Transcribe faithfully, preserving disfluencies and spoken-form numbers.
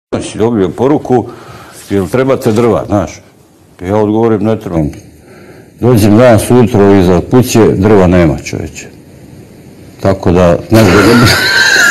si dobio poruku, jel trebate drva, znaš? Ja odgovorim, ne trebam. Dođem danas ujutro iza kuće, drva nema, čovječe. Tako da, ne znam,